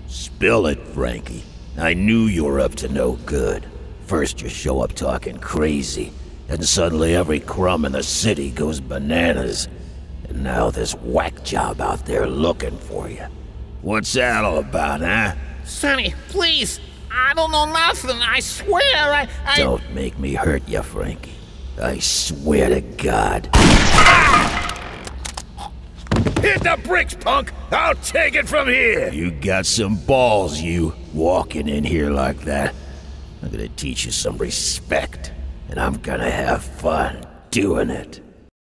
Spill it, Frankie. I knew you were up to no good. First you show up talking crazy, and suddenly every crumb in the city goes bananas. And now this whack job out there looking for you. What's that all about, huh? Sonny, please! I don't know nothing, I swear, I... Don't make me hurt you, Frankie. I swear to God. Hit the bricks, punk! I'll take it from here! You got some balls, you, walking in here like that. I'm gonna teach you some respect, and I'm gonna have fun doing it.